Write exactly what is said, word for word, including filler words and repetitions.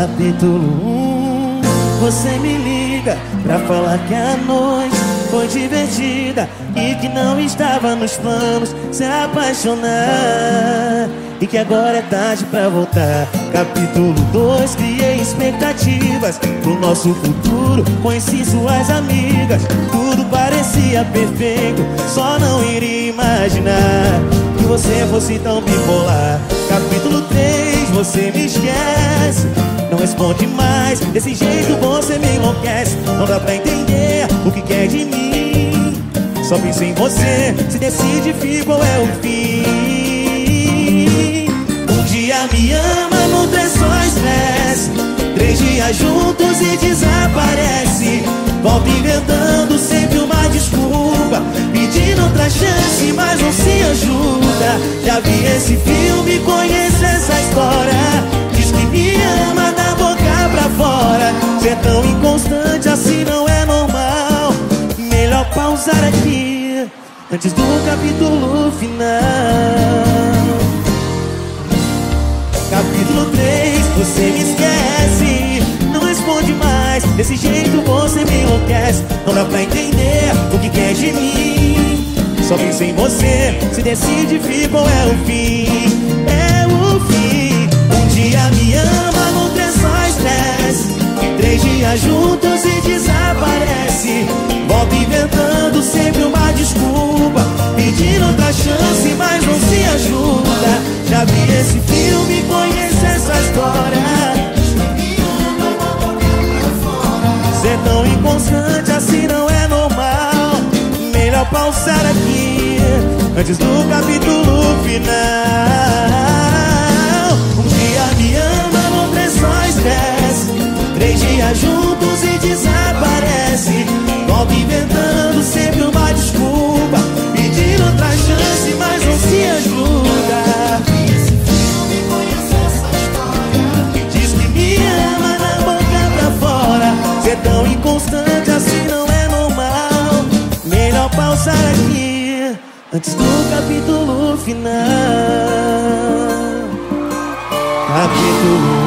Capítulo um, você me liga pra falar que a noite foi divertida e que não estava nos planos se apaixonar e que agora é tarde pra voltar. Capítulo dois, criei expectativas pro nosso futuro, conheci suas amigas, tudo parecia perfeito, só não iria imaginar que você fosse tão bipolar. Capítulo três, você me esquece, não responde mais, desse jeito você me enlouquece. Não dá pra entender o que quer de mim, só penso em você, se decide fica ou é o fim. Um dia me ama, no outro é só estresse, três dias juntos e desaparece. Volta inventando sempre uma desculpa, pedindo outra chance, mas não se ajuda. Já vi esse filme, conheço essa história, diz que me ama da boca pra fora. Ser tão inconstante assim não é normal, melhor pausar aqui antes do capítulo final. Capítulo três, você me esquece, não responde mais, desse jeito você me enlouquece. Não dá pra entender o que quer de mim, só penso em você, se decide fica ou é o fim. É o fim. Um dia me ama, no outro é só estresse, três dias juntos e desaparece. Volta inventando sempre uma desculpa, pedindo outra chance, mas não se ajuda. Já vi esse filme, conheço essa história, ser tão inconstante assim não é normal, melhor pausar aqui antes do capítulo final. Um dia me ama, no outro é só estresse, três dias juntos e desaparece. Volta inventando sempre uma desculpa, pedindo outra chance, mas não se ajuda. Diz que me ama na boca pra fora, ser tão inconstante assim não é normal, melhor pausar aqui antes do capítulo final. Capítulo